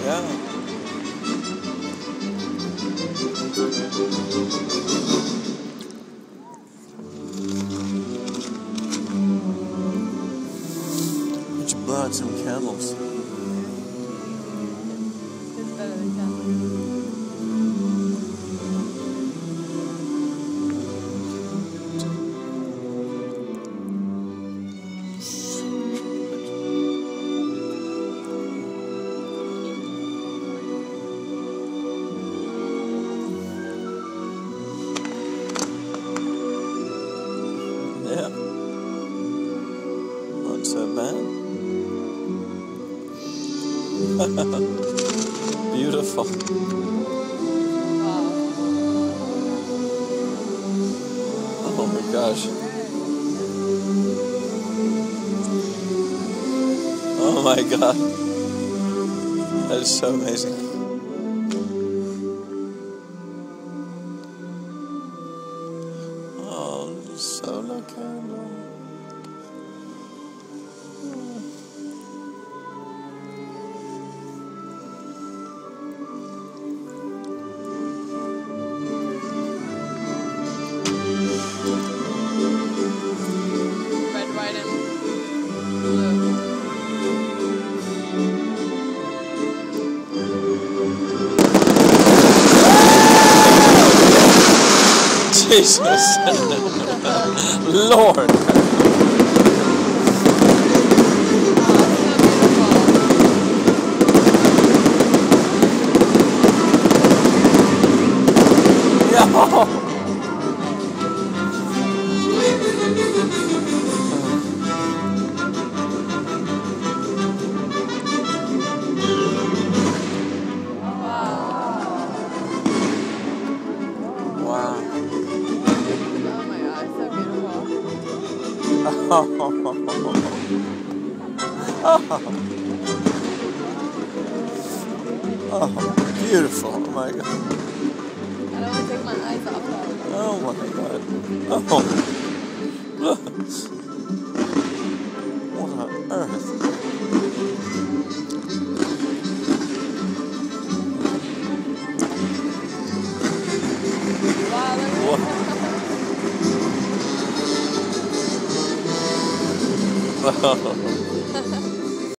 Yeah. We should blow out some candles. It's better than candles. Yeah. Not so bad. Beautiful. Wow. Oh my gosh. Oh my god. That is so amazing. Oh, solar candle. Red, white, and blue. Jesus. Lord. Yeah. Wow. Oh my god, so beautiful. Oh, beautiful. Oh my god. I don't want to take my eyes off though. Oh my god. Oh. Look. What on earth? Wow, look at What? Oh.